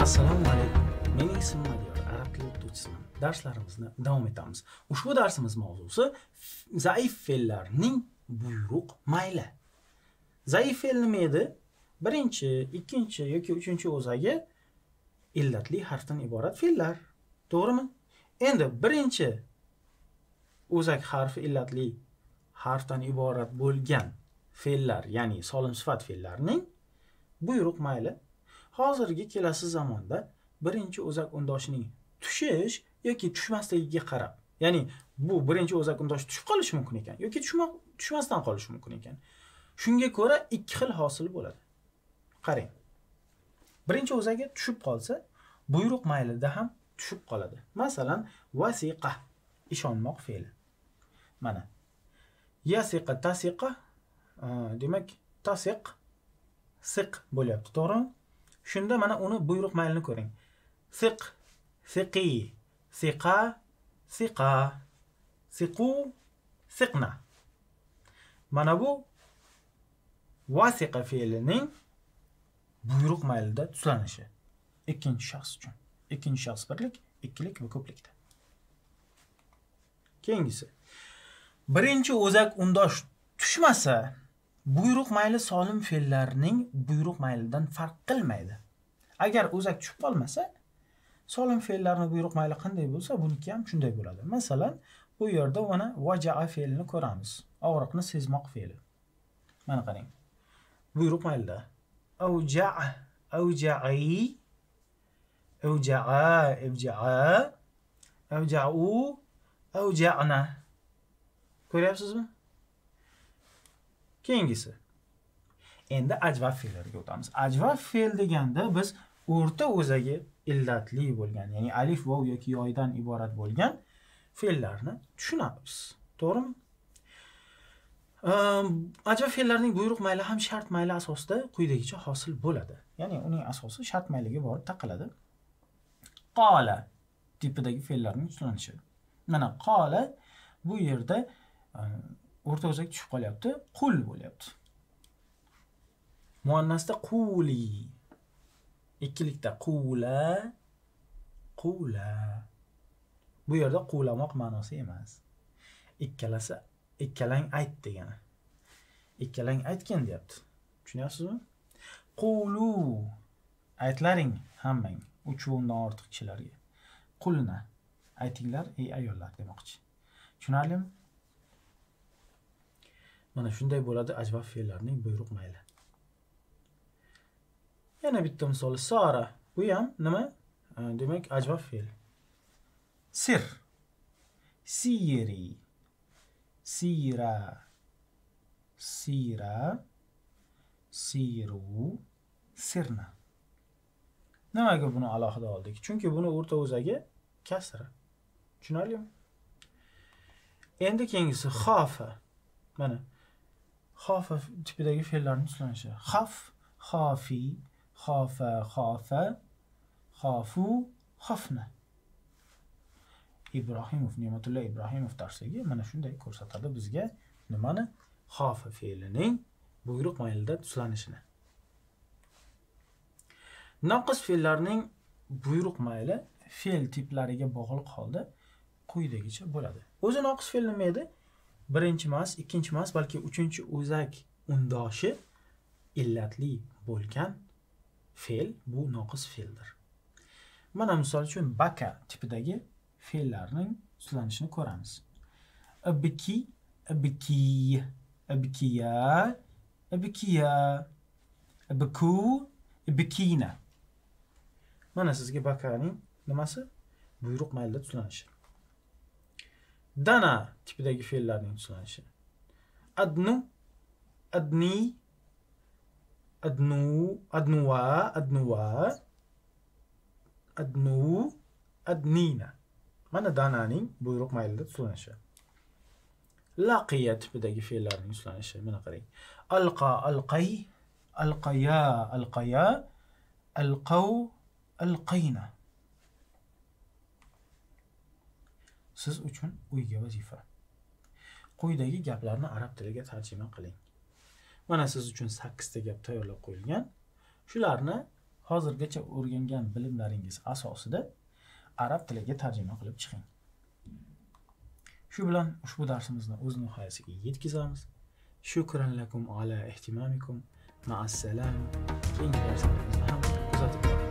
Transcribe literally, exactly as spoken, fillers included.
Assalomu alaykum. Men ismim Madiyor, arab tili o'qituvchisiman. Darslarimizni davom etamiz. Ushbu darsimiz mavzusi zaif fe'llarning buyruq mayli. Zaif fe'l nima edi? Birinchi, ikkinchi yoki uchinchi o'zagi illatli harfdan iborat fe'llar. To'g'rimi? Endi birinchi o'zak harfi illatli harfdan iborat bo'lgan fe'llar, ya'ni solim sifat fe'llarining buyruq mayli hozirgi kelasi zamonda birinchi o'zak undoshining tushish yoki tushmasligiga qarab, ya'ni bu birinchi o'zak undoshi tushib qolishi mumkin ekan yoki tushmasdan qolishi mumkin ekan. Shunga ko'ra ikki xil hosil bo'ladi. Qarang. Birinchi o'zagi tushib qolsa, buyruq maylida ham tushib qoladi. Masalan, wasiqa ishonmoq fe'li. Mana. Yasiqa tasiqa, demak, tasiq siq bo'lyapti, to'g'rimi? Shunda mana uni buyruq maylini ko'ring. Siq, siqi, siqa, siqa, siqu, siqna. Mana bu wasiqa fe'lining buyruq maylida tuslanishi. Ikkinchi shaxs uchun. Ikkinchi shaxs birlik, ikkilik va ko'plikda. Keyingisi. Birinchi o'zak undosh tushmasa, buyruq mayli solim fe'llarning buyruq maylidan farq qilmaydi. Agar o'zak tushib qolmasa, solim fe'llarning buyruq mayli qanday bo'lsa, buniki ham shunday bo'ladi. Masalan, bu yerda mana vaja'a fe'lini ko'ramiz. Og'riqni sezmoq fe'li. Mana qarang. Buyruq maylida avja'a, avja'i, avja'a, avja'a, avja'u, avja'na. Ko'ryapsizmi? Keyingisi. Endi ajvab fe'llariga o'tamiz. Ajvab fe'l deganda biz o'rta o'zagi illatli bo'lgan, ya'ni alif, vav yoki yoydan iborat bo'lgan fe'llarni tushunamiz. To'g'rimi? Ajvab fe'llarning buyruq mayli ham shart mayli asosida quyidagicha hosil bo'ladi. Ya'ni uning asosi shart mayliga borib taqaladi. Qala tipidagi fe'llarning tuslanishi. Mana qala bu yerda o'rta o'zak tushib qolyapti, qul bo'lyapti. Muannasda quli, ikkilikda qula, qula. Bu yerda qulamoq ma'nosi emas. Ikkalasi ikkalang ayt degani. Ikkalang aytgan deyapti. Tushunyapsizmi? Qulu aytlaring hammang, uch o'ndan ortiq kishilarga. Qulna aytinglar, ey ayollar demoqchi. Tushunarlimi? Mana shunday bo'ladi ajvab fe'llarning buyruq mayli. Yana bitta misol, sara. Bu ham nima? Demak, ajvab fe'l. Sir, siri, sira, sira, siru, sirna. Nimaga buni alohida oldik? Chunki buni o'rta o'zagi kasra. Tushunarlimi? Endi keyingisi xofa. Mana xofa tipidagi fe'llarning tuslanishi. Xaf, xofi, xofa, xofa, xofu, xofna. Ibrohimov, Ne'matullo Ibrohimov darsligi mana shunday ko'rsatadi bizga nimani? Xofa fe'lining buyruq maylida tuslanishini. Noqis fe'llarning buyruq mayli fe'l tiplariga bog'liq holda quyidagicha bo'ladi. O'zi noqis fe'l nima edi? Birinchi emas, ikkinchi emas, balki uchinchi o'zak undoshi illatli bo'lgan fe'l bu noqis fe'ldir. Mana misol uchun baka tipidagi fe'llarning tuslanishini ko'ramiz. Abki, abki, abkiya, abkiya, abku, abkina. Mana sizga bakaning nimasi? Buyruq maylida tuslanishi. Dana tipidagi fe'llarning tuslanishi. Adnu, adni, adnu, adnuwa, adnuwa, adnu, adnina. Mana dananing buyruq maylida tuslanishi. Laqiya tipidagi fe'llarning tuslanishi. Mana qarang. Alqa, alqay, alqaya, alqaya, alqaw, alqayna. Siz uchun uyga vazifa. Quyidagi gaplarni arab tiliga tarjima qiling. Mana siz uchun sakkiz ta gap tayyorlab qo'yilgan. Shularni hozirgacha o'rgangan bilimlaringiz asosida arab tiliga tarjima qilib chiqing. Shu bilan ushbu darsimizni o'z nihoyasiga yetkazamiz. Shukran lakum ala ihtimamikum. Ma'assalam. Keyingi darslarimizda ham kuzatib boring.